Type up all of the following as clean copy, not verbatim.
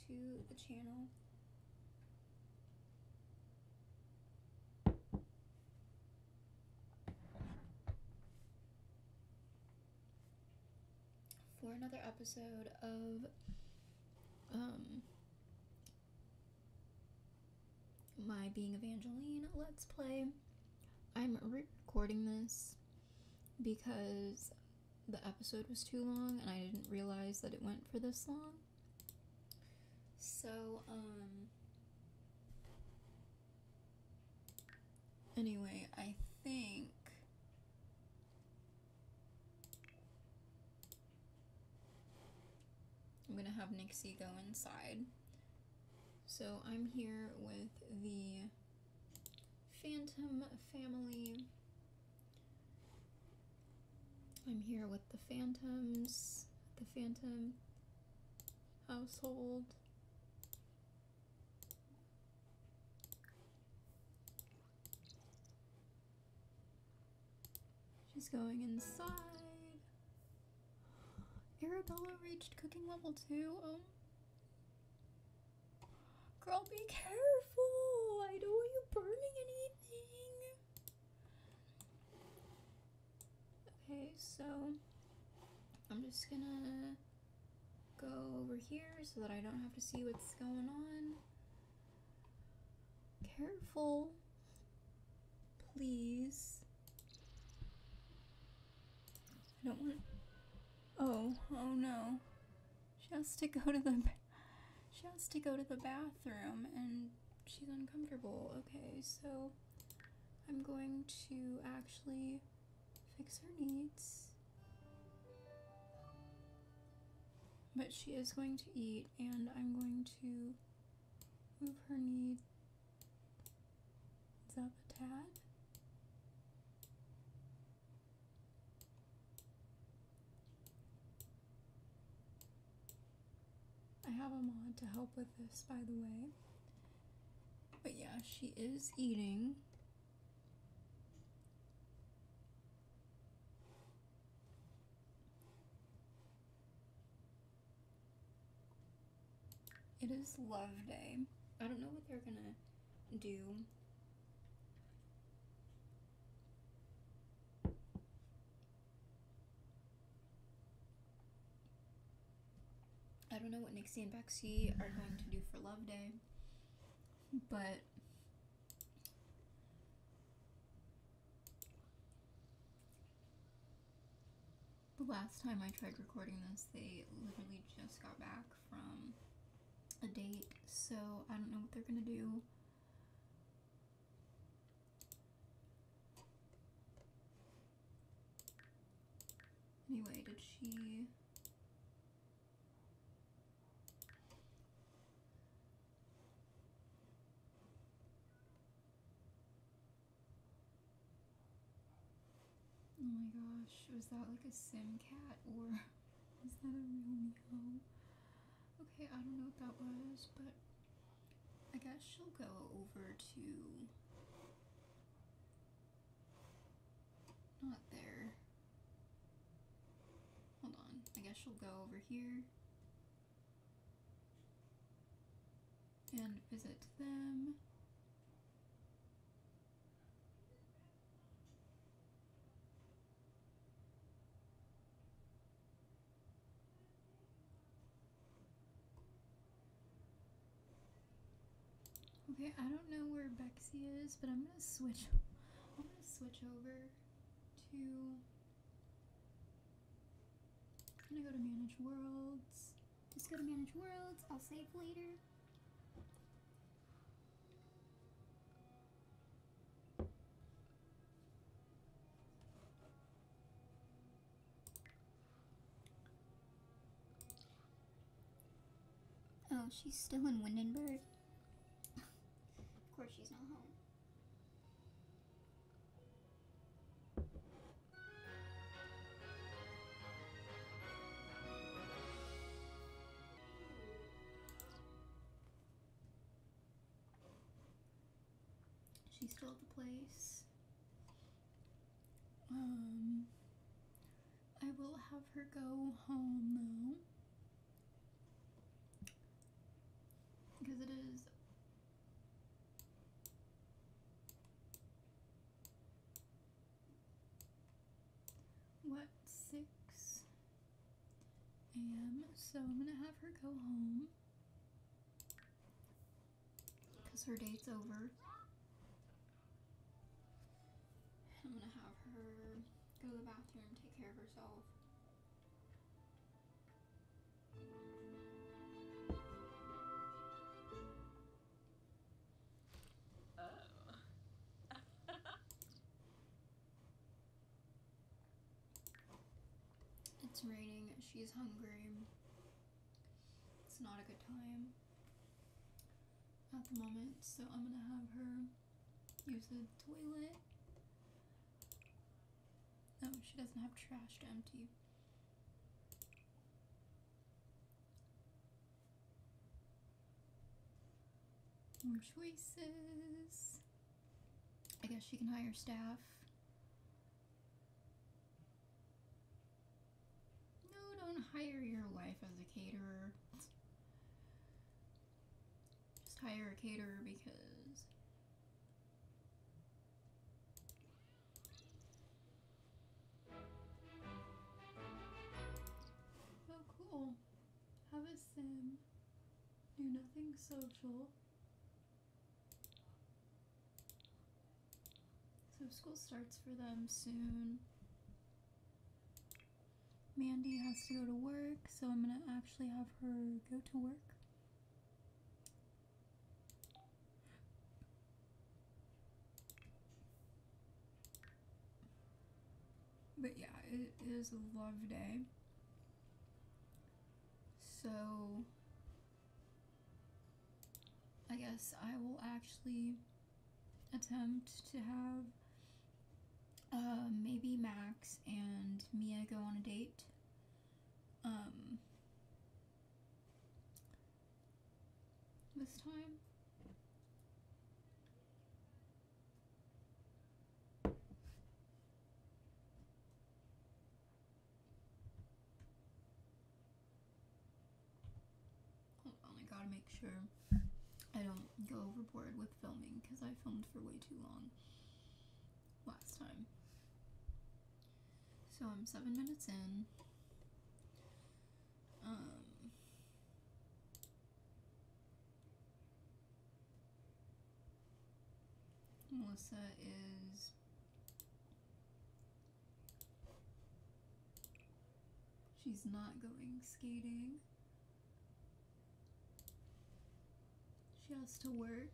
to the channel. For another episode of my Being Evangelene Let's Play. I'm re-recording this because the episode was too long and I didn't realize that it went for this long. So, anyway, I think I'm gonna have Nixie go inside. So I'm here with the Phantom family. I'm here with the Phantoms, the Phantom household. She's going inside. Arabella reached cooking level 2. Oh. Girl, be careful! I don't want you burning anything. Okay, so I'm just gonna go over here so that I don't have to see what's going on. Careful. Please. I don't want... Oh no. She has to go to the bathroom and she's uncomfortable. Okay, so I'm going to actually fix her needs. But she is going to eat and I'm going to move her needs up a tad. I have a mod to help with this, by the way. But yeah, she is eating. It is Love Day. I don't know what they're gonna do. I don't know what Nixie and Bexy are going to do for Love Day, but the last time I tried recording this, they literally just got back from a date, so I don't know what they're gonna do. Anyway, did she... Oh my gosh, was that like a sim cat or is that a real meow? Okay, I don't know what that was, but I guess she'll go over to... Not there. Hold on, I guess she'll go over here and visit them. Okay, I don't know where Bexy is, but I'm gonna switch over to... I'm gonna go to Manage Worlds. Just go to Manage Worlds, I'll save later. Oh, she's still in Windenburg. Of course she's not home. She's still at the place. I will have her go home though. 6 a.m. So I'm gonna have her go home because her date's over. I'm gonna have her go to the bathroom, take care of herself. It's raining, she's hungry. It's not a good time at the moment, so I'm gonna have her use the toilet. No, she doesn't have trash to empty. More choices. I guess she can hire staff. No, don't hire your wife as a caterer. Just hire a caterer because oh cool. Have a sim. Do nothing social. So school starts for them soon. Mandy has to go to work, so I'm gonna actually have her go to work. But yeah, it is a love day. So I guess I will actually attempt to have maybe Max and Mia go on a date. This time. Hold on, I gotta make sure I don't go overboard with filming because I filmed for way too long last time. So I'm 7 minutes in. Melissa is she's not going skating. She has to work.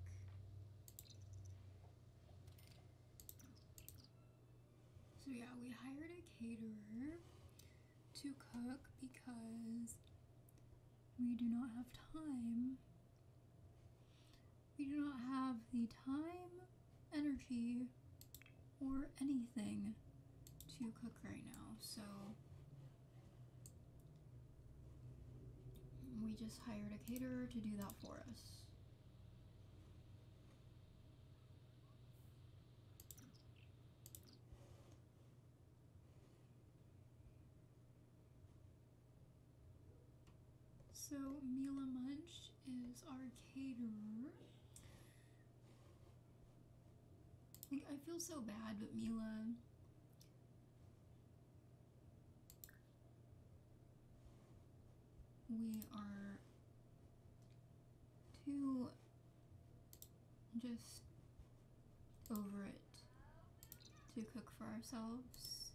So yeah, we hired a caterer to cook because we do not have time. We do not have the time, energy, or anything to cook right now, so we just hired a caterer to do that for us. So Mila Munch is our caterer. Like, I feel so bad, but Mila, we are too just over it to cook for ourselves.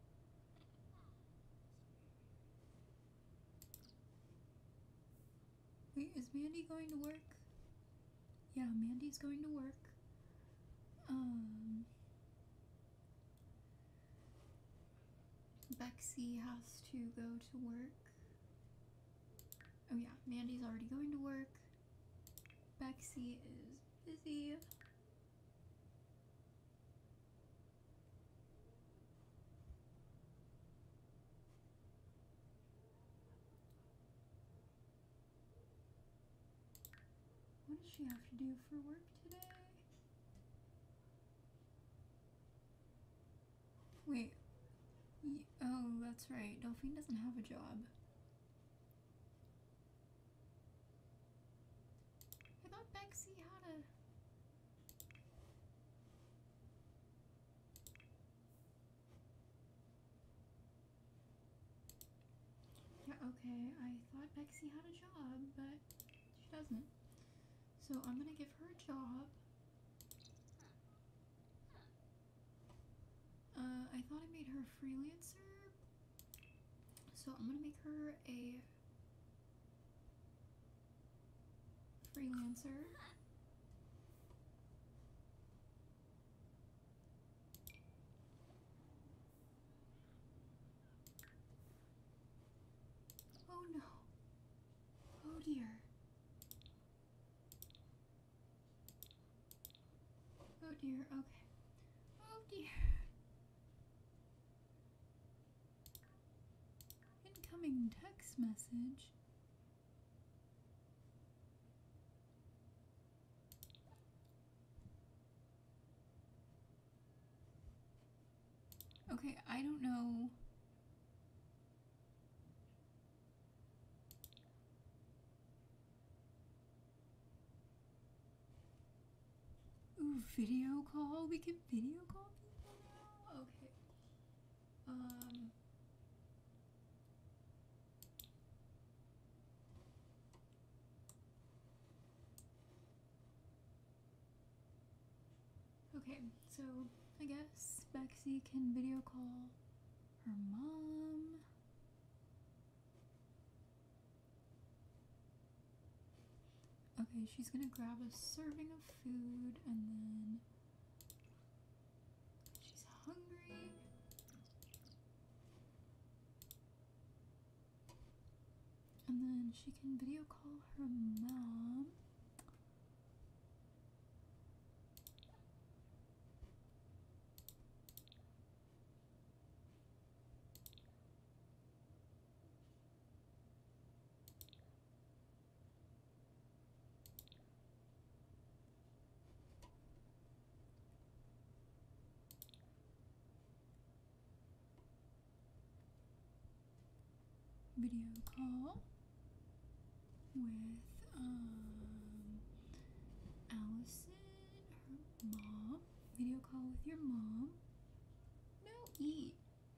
Wait, is Mandy going to work? Yeah, Mandy's going to work. Bexy has to go to work. Oh yeah, Mandy's already going to work. Bexy is busy. What does she have to do for work today? Wait. Oh, that's right. Delphine doesn't have a job. I thought Bexy had a... Okay, I thought Bexy had a job, but she doesn't. So I'm gonna give her a job. I thought I made her a freelancer, so I'm gonna make her a freelancer. Oh no. Oh dear. Oh dear, okay. Oh dear. Incoming text message. Okay, I don't know. Ooh, video call? We can video call people now? Okay. Okay, so I guess Bexy can video call her mom. Okay, she's gonna grab a serving of food and then she's hungry. And then she can video call her mom. Video call with Allison, her mom. Video call with your mom. No, eat.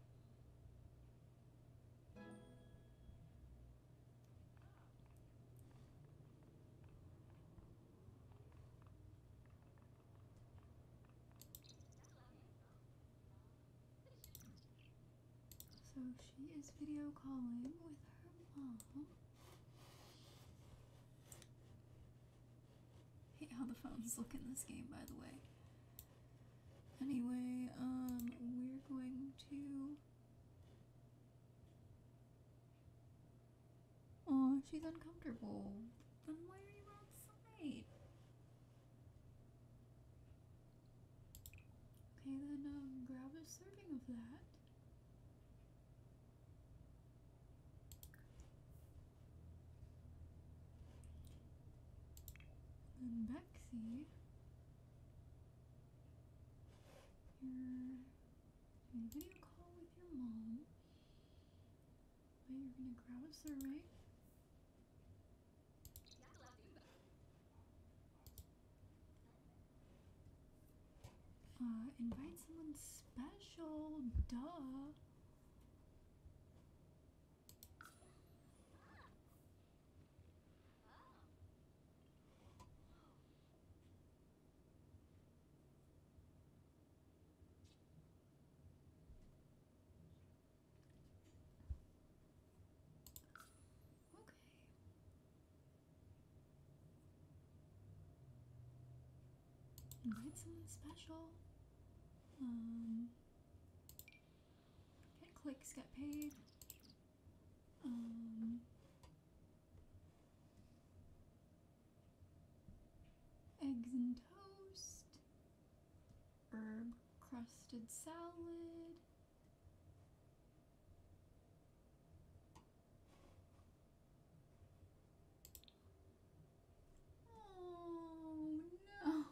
So she is video calling with her mom. Hate how the phones look in this game, by the way. Anyway, we're going to... Oh, she's uncomfortable. Then why are you outside? Okay, then, grab a serving of that. And Bexy, you're doing a video call with your mom. But you're gonna grab a survey. Invite someone special, duh. Okay. Invite someone special. Get clicks, get paid. Eggs and toast. Herb crusted salad. Oh no.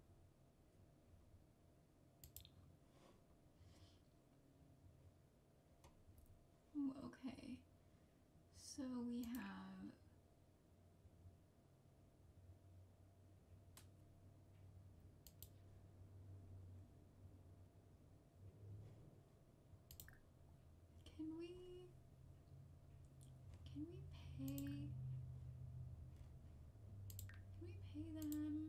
Ooh, okay. So we have Can we pay? Can we pay them?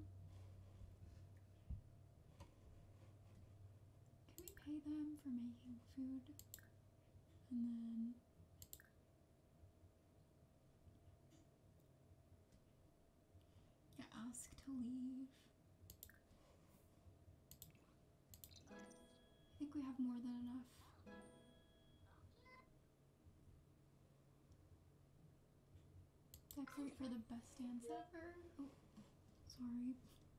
Can we pay them for making food? And then ask to leave. I think we have more than enough. Decorate for the best dance ever. Oh, sorry.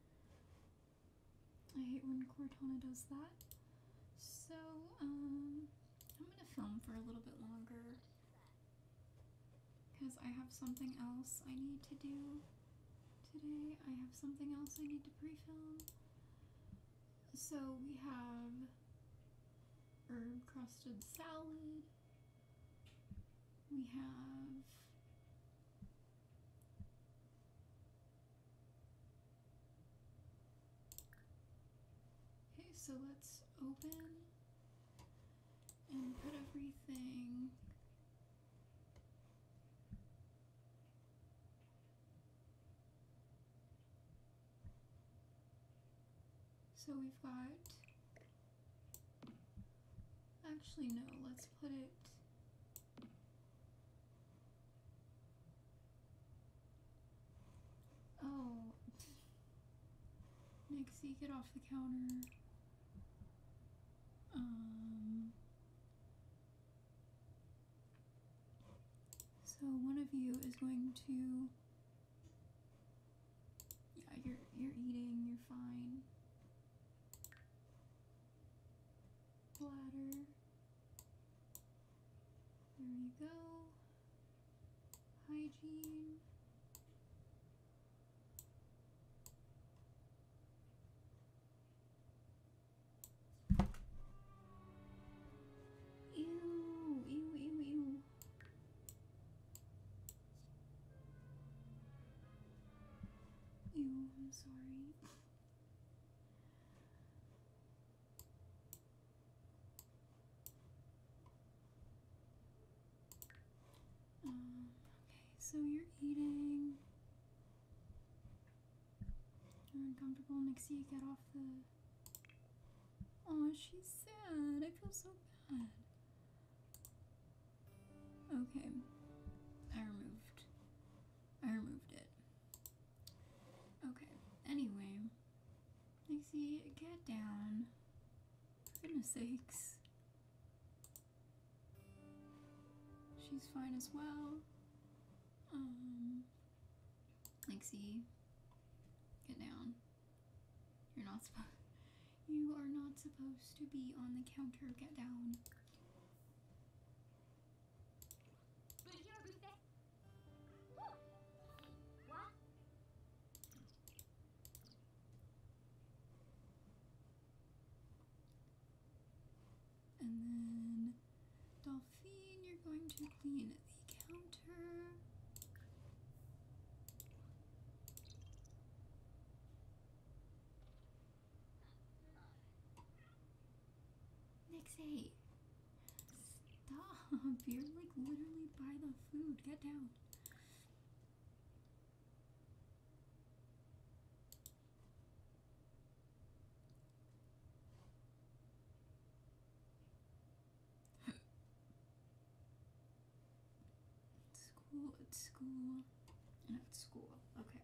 I hate when Cortana does that. So, I'm gonna film for a little bit longer because I have something else I need to do today. I have something else I need to pre-film. So we have herb crusted salad. We have okay, so let's open and put everything. So we've got, actually no, let's put it, oh, Nixie, get off the counter. So one of you is going to, yeah, you're eating, you're fine. Bladder. There you go. Hygiene. Ew, ew, ew, ew. Ew, I'm sorry. Okay, so you're eating. You're uncomfortable. Nixie, get off the. Oh, she's sad. I feel so bad. Okay, I removed it. Okay, anyway, Nixie, get down. For goodness sakes. She's fine as well. Nixie, get down. You are not supposed to be on the counter. Get down. And then, Delphine, you're going to clean the counter. Nixie, stop. You're like literally by the food. Get down. It's school. No, it's school. Okay.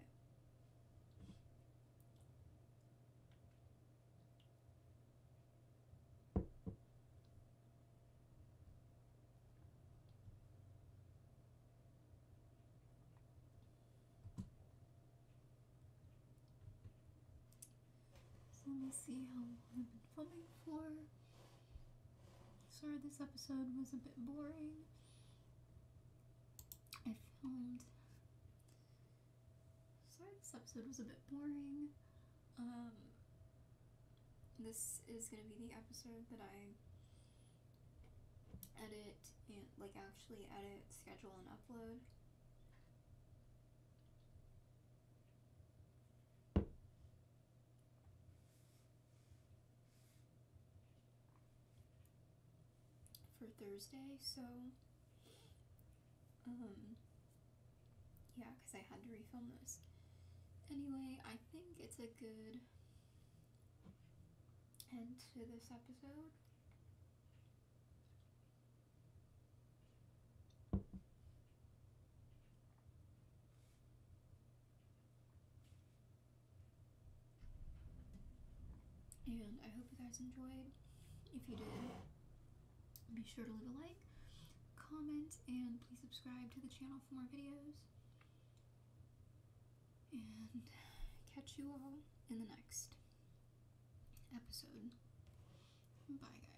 So let me see how long I've been filming for. Sorry, this episode was a bit boring. Sorry, this episode was a bit boring. This is gonna be the episode that I edit and actually edit, schedule, and upload. For Thursday, so Yeah, because I had to refilm this. Anyway, I think it's a good end to this episode. And I hope you guys enjoyed. If you did, be sure to leave a like, comment, and please subscribe to the channel for more videos. And catch you all in the next episode. Bye, guys.